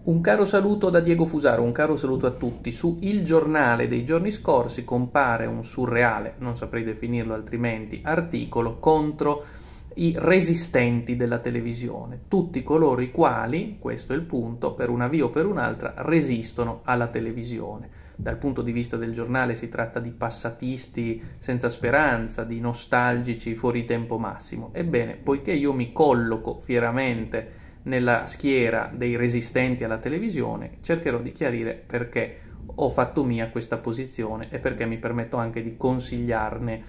Un caro saluto da Diego Fusaro, un caro saluto a tutti. Su Il Giornale dei giorni scorsi compare un surreale, non saprei definirlo altrimenti, articolo contro i resistenti della televisione, tutti coloro i quali, questo è il punto, per una via o per un'altra, resistono alla televisione. Dal punto di vista del giornale si tratta di passatisti senza speranza, di nostalgici fuori tempo massimo. Ebbene, poiché io mi colloco fieramente nella schiera dei resistenti alla televisione, cercherò di chiarire perché ho fatto mia questa posizione e perché mi permetto anche di consigliarne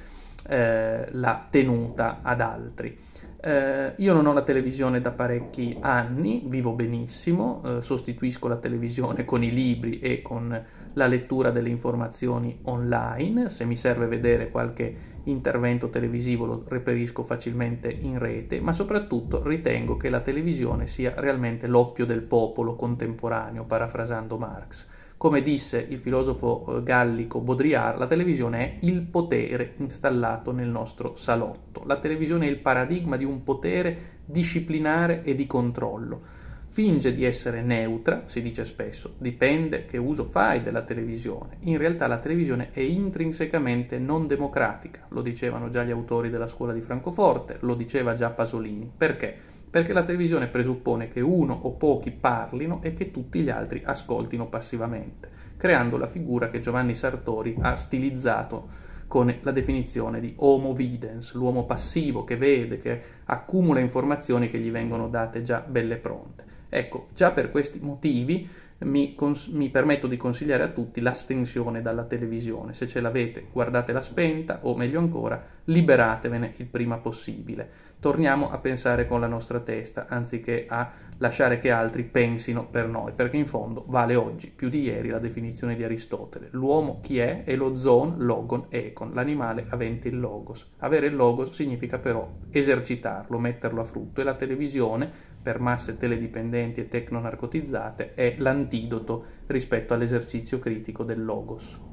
la tenuta ad altri. Io non ho la televisione da parecchi anni, vivo benissimo, sostituisco la televisione con i libri e con la lettura delle informazioni online. Se mi serve vedere qualche intervento televisivo lo reperisco facilmente in rete, ma soprattutto ritengo che la televisione sia realmente l'oppio del popolo contemporaneo, parafrasando Marx. Come disse il filosofo gallico Baudrillard, la televisione è il potere installato nel nostro salotto. La televisione è il paradigma di un potere disciplinare e di controllo. Finge di essere neutra, si dice spesso, dipende che uso fai della televisione. In realtà la televisione è intrinsecamente non democratica, lo dicevano già gli autori della scuola di Francoforte, lo diceva già Pasolini. Perché? Perché la televisione presuppone che uno o pochi parlino e che tutti gli altri ascoltino passivamente, creando la figura che Giovanni Sartori ha stilizzato con la definizione di homo videns, l'uomo passivo che vede, che accumula informazioni che gli vengono date già belle pronte. Ecco, già per questi motivi mi permetto di consigliare a tutti l'astensione dalla televisione. Se ce l'avete, guardatela spenta o meglio ancora, liberatevene il prima possibile. Torniamo a pensare con la nostra testa anziché a lasciare che altri pensino per noi, perché in fondo vale oggi più di ieri la definizione di Aristotele. L'uomo chi è? È lo zoon, logon, econ, l'animale avente il logos. Avere il logos significa però esercitarlo, metterlo a frutto, e la televisione, per masse teledipendenti e tecnonarcotizzate, è l'antidoto rispetto all'esercizio critico del logos.